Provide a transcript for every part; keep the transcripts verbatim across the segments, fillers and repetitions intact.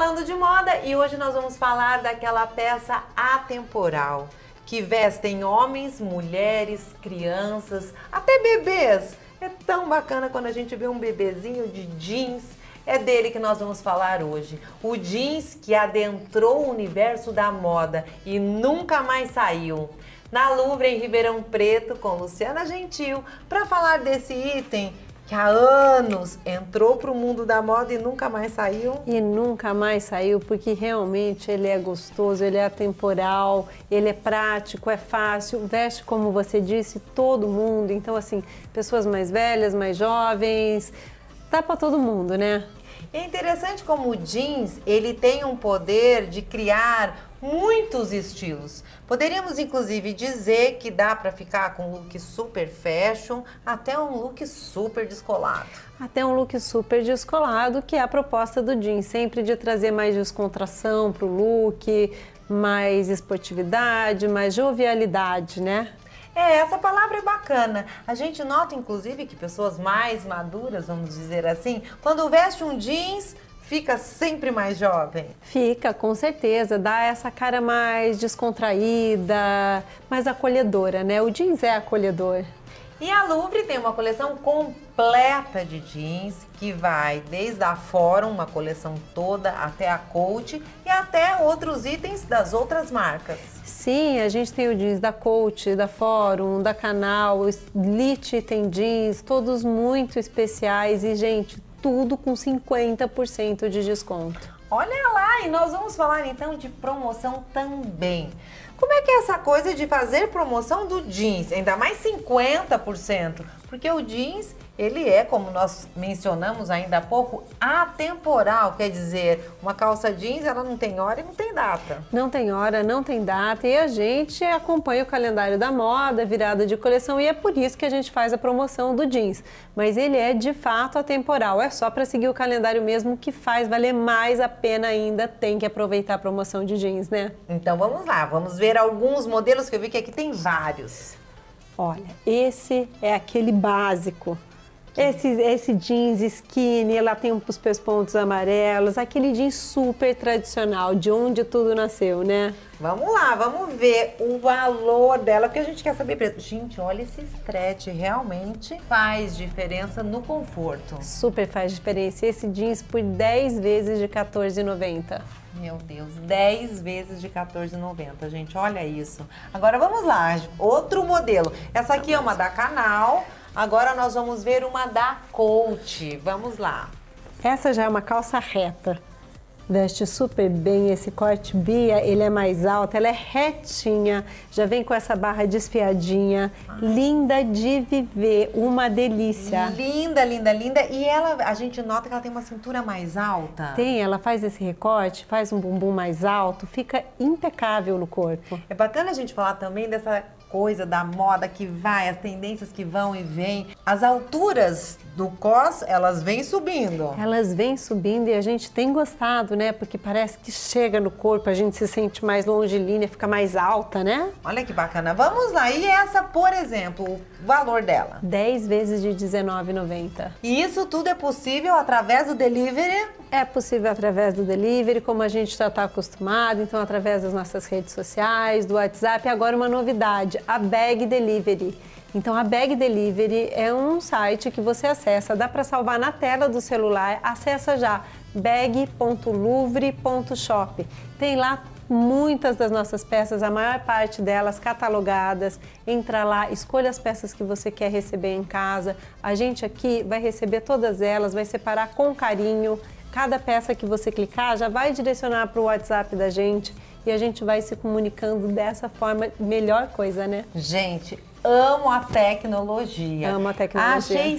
Falando de moda e hoje nós vamos falar daquela peça atemporal que vestem homens, mulheres, crianças, até bebês. É tão bacana quando a gente vê um bebezinho de jeans. É dele que nós vamos falar hoje. O jeans que adentrou o universo da moda e nunca mais saiu. Na Louvre, em Ribeirão Preto, com Luciana Gentil, para falar desse item que há anos entrou para o mundo da moda e nunca mais saiu. E nunca mais saiu, porque realmente ele é gostoso, ele é atemporal, ele é prático, é fácil, veste, como você disse, todo mundo. Então, assim, pessoas mais velhas, mais jovens, dá para todo mundo, né? É interessante como o jeans, ele tem um poder de criar muitos estilos. Poderíamos inclusive dizer que dá para ficar com um look super fashion, até um look super descolado. Até um look super descolado, que é a proposta do jeans, sempre de trazer mais descontração para o look, mais esportividade, mais jovialidade, né? É, essa palavra é bacana. A gente nota, inclusive, que pessoas mais maduras, vamos dizer assim, quando veste um jeans, fica sempre mais jovem. Fica, com certeza. Dá essa cara mais descontraída, mais acolhedora, né? O jeans é acolhedor. E a Louvre tem uma coleção completa de jeans, que vai desde a Fórum, uma coleção toda, até a Coach e até outros itens das outras marcas. Sim, a gente tem o jeans da Coach, da Fórum, da Canal, Lit tem jeans, todos muito especiais e, gente, tudo com cinquenta por cento de desconto. Olha lá, e nós vamos falar então de promoção também. Como é que é essa coisa de fazer promoção do jeans, ainda mais cinquenta por cento? Porque o jeans, ele é, como nós mencionamos ainda há pouco, atemporal, quer dizer, uma calça jeans, ela não tem hora e não tem data. Não tem hora, não tem data, e a gente acompanha o calendário da moda, virada de coleção, e é por isso que a gente faz a promoção do jeans. Mas ele é de fato atemporal, é só para seguir o calendário mesmo que faz valer mais a pena ainda, tem que aproveitar a promoção de jeans, né? Então vamos lá, vamos ver alguns modelos que eu vi que aqui tem vários. Olha, esse é aquele básico. Esse, esse jeans skinny, ela tem os pespontos amarelos, aquele jeans super tradicional, de onde tudo nasceu, né? Vamos lá, vamos ver o valor dela, porque a gente quer saber preço. Gente, olha esse stretch, realmente faz diferença no conforto. Super faz diferença. Esse jeans por dez vezes de quatorze reais e noventa centavos. Meu Deus, dez vezes de quatorze reais e noventa centavos, gente, olha isso. Agora vamos lá, outro modelo. Essa aqui é uma da Canal. Agora nós vamos ver uma da Coach. Vamos lá. Essa já é uma calça reta. Veste super bem, esse corte Bia, ele é mais alto, ela é retinha, já vem com essa barra desfiadinha, ah. linda de viver, uma delícia. Linda, linda, linda. E ela, a gente nota que ela tem uma cintura mais alta. Tem, ela faz esse recorte, faz um bumbum mais alto, fica impecável no corpo. É bacana a gente falar também dessa coisa da moda que vai, as tendências que vão e vêm. As alturas do cos, elas vêm subindo. Elas vêm subindo e a gente tem gostado, né? Porque parece que chega no corpo, a gente se sente mais longilínea, fica mais alta, né? Olha que bacana. Vamos lá. E essa, por exemplo, o valor dela? dez vezes de dezenove reais e noventa centavos. E isso tudo é possível através do delivery? É possível através do delivery, como a gente já está acostumado, então através das nossas redes sociais, do WhatsApp. E agora uma novidade, a Bag Delivery. Então a Bag Delivery é um site que você acessa, dá para salvar na tela do celular, acessa já bag ponto louvre ponto shop. Tem lá muitas das nossas peças, a maior parte delas catalogadas. Entra lá, escolha as peças que você quer receber em casa. A gente aqui vai receber todas elas, vai separar com carinho. Cada peça que você clicar já vai direcionar para o WhatsApp da gente e a gente vai se comunicando dessa forma, melhor coisa, né? Gente, amo a tecnologia. Amo a tecnologia. Achei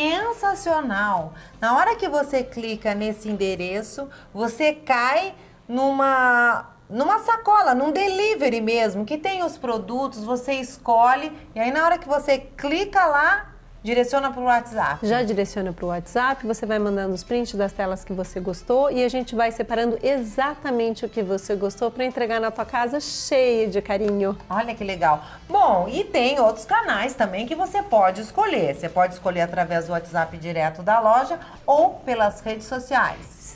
sensacional. Na hora que você clica nesse endereço, você cai numa... numa sacola, num delivery mesmo, que tem os produtos, você escolhe e aí na hora que você clica lá, direciona para o WhatsApp. Já direciona para o WhatsApp, você vai mandando os prints das telas que você gostou e a gente vai separando exatamente o que você gostou para entregar na tua casa cheia de carinho. Olha que legal. Bom, e tem outros canais também que você pode escolher. Você pode escolher através do WhatsApp direto da loja ou pelas redes sociais.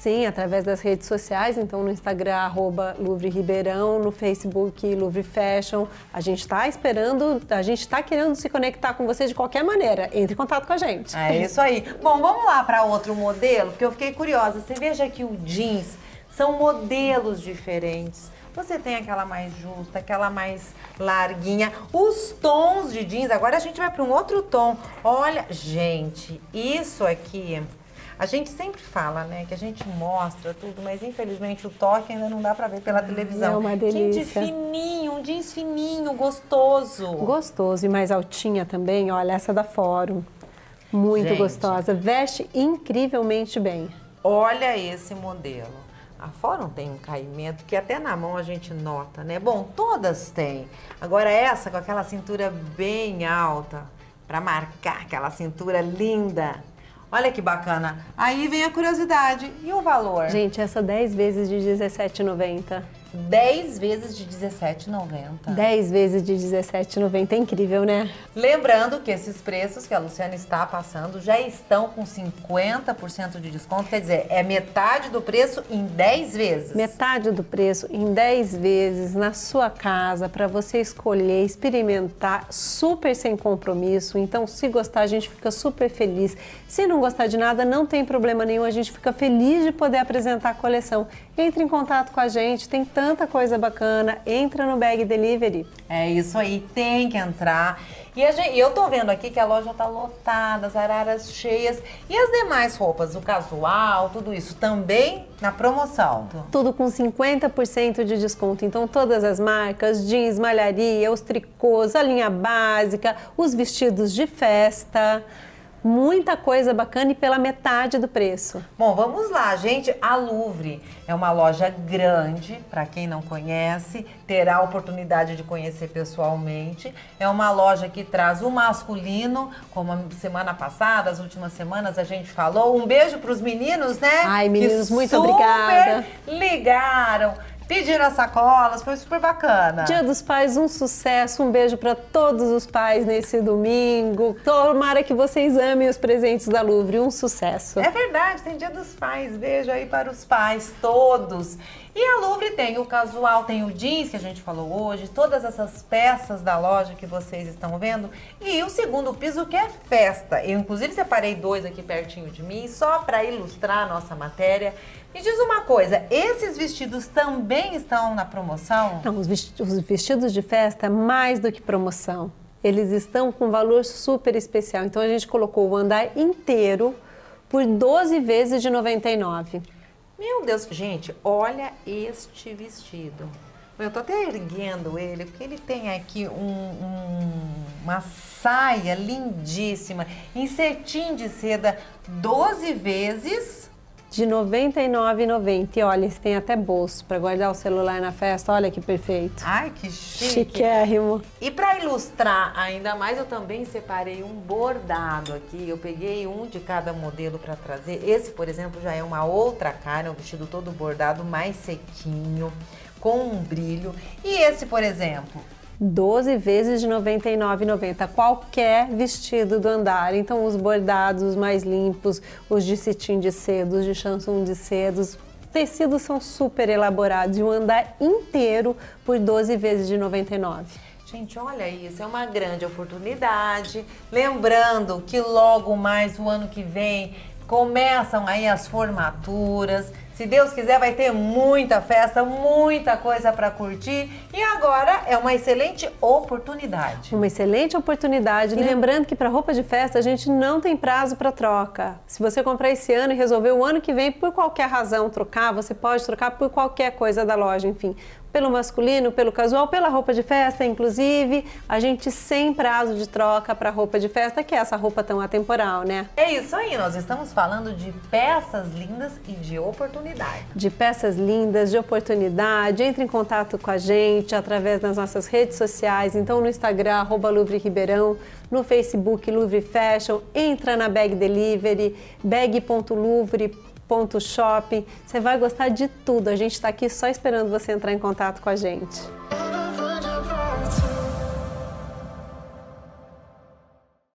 Sim, através das redes sociais, então no Instagram, arroba Louvre Ribeirão, no Facebook, Louvre Fashion. A gente está esperando, a gente está querendo se conectar com você de qualquer maneira. Entre em contato com a gente. É isso aí. Bom, vamos lá para outro modelo, porque eu fiquei curiosa. Você veja que o jeans são modelos diferentes. Você tem aquela mais justa, aquela mais larguinha. Os tons de jeans, agora a gente vai para um outro tom. Olha, gente, isso aqui, a gente sempre fala, né, que a gente mostra tudo, mas infelizmente o toque ainda não dá para ver pela televisão. É uma delícia. Gente, fininho, um jeans fininho, gostoso. Gostoso e mais altinha também, olha, essa da Fórum. Muito Gente. gostosa, veste incrivelmente bem. Olha esse modelo. A Fórum tem um caimento que até na mão a gente nota, né? Bom, todas têm. Agora essa com aquela cintura bem alta, para marcar aquela cintura linda. Olha que bacana. Aí vem a curiosidade. E o valor? Gente, essa dez vezes de dezessete reais e noventa centavos. dez vezes de dezessete reais e noventa centavos. dez vezes de dezessete reais e noventa centavos. É incrível, né? Lembrando que esses preços que a Luciana está passando já estão com cinquenta por cento de desconto. Quer dizer, é metade do preço em dez vezes. Metade do preço em dez vezes na sua casa para você escolher, experimentar, super sem compromisso. Então, se gostar, a gente fica super feliz. Se não gostar de nada, não tem problema nenhum. A gente fica feliz de poder apresentar a coleção. Entre em contato com a gente, tem tanta coisa bacana. Entra no Bag Delivery. É isso aí, tem que entrar. E a gente, eu tô vendo aqui que a loja tá lotada, as araras cheias. E as demais roupas, o casual, tudo isso, também na promoção? Tudo com cinquenta por cento de desconto. Então, todas as marcas, jeans, malharia, os tricôs, a linha básica, os vestidos de festa. Muita coisa bacana e pela metade do preço. Bom, vamos lá, gente. A Louvre é uma loja grande, para quem não conhece, terá a oportunidade de conhecer pessoalmente. É uma loja que traz o masculino, como a semana passada, as últimas semanas a gente falou. Um beijo para os meninos, né? Ai, meninos, que muito super obrigada. Ligaram. Pediram as sacolas, foi super bacana. Dia dos Pais, um sucesso, um beijo para todos os pais nesse domingo. Tomara que vocês amem os presentes da Louvre, um sucesso. É verdade, tem Dia dos Pais, beijo aí para os pais todos. E a Louvre tem o casual, tem o jeans que a gente falou hoje, todas essas peças da loja que vocês estão vendo. E o segundo piso que é festa. Eu inclusive separei dois aqui pertinho de mim, só para ilustrar a nossa matéria. Me diz uma coisa, esses vestidos também estão na promoção? Não, os vestidos de festa, mais do que promoção. Eles estão com valor super especial. Então, a gente colocou o andar inteiro por doze vezes de noventa e nove reais. Meu Deus, gente, olha este vestido. Eu tô até erguendo ele, porque ele tem aqui um, um, uma saia lindíssima, em cetim de seda, doze vezes... de noventa e nove reais e noventa centavos. E olha, eles têm até bolso para guardar o celular na festa. Olha que perfeito. Ai, que chique. Chiquérrimo. E para ilustrar ainda mais, eu também separei um bordado aqui. Eu peguei um de cada modelo para trazer. Esse, por exemplo, já é uma outra cara, é um vestido todo bordado, mais sequinho, com um brilho. E esse, por exemplo... doze vezes de noventa e nove reais e noventa centavos, qualquer vestido do andar. Então, os bordados, os mais limpos, os de cetim de seda, os de chanson de seda, os tecidos são super elaborados e o andar inteiro por doze vezes de noventa e nove reais. Gente, olha isso, é uma grande oportunidade. Lembrando que logo mais o ano que vem começam aí as formaturas. Se Deus quiser, vai ter muita festa, muita coisa para curtir. E agora é uma excelente oportunidade. Uma excelente oportunidade. E lembrando que para roupa de festa a gente não tem prazo para troca. Se você comprar esse ano e resolver o ano que vem, por qualquer razão, trocar, você pode trocar por qualquer coisa da loja, enfim. Pelo masculino, pelo casual, pela roupa de festa, inclusive, a gente sem prazo de troca para roupa de festa, que é essa roupa tão atemporal, né? É isso aí, nós estamos falando de peças lindas e de oportunidade. De peças lindas, de oportunidade. Entre em contato com a gente através das nossas redes sociais, então no Instagram, arroba Louvre Ribeirão, no Facebook, Louvre Fashion, entra na Bag Delivery, bag ponto louvre ponto shopping. Você vai gostar de tudo. A gente está aqui só esperando você entrar em contato com a gente.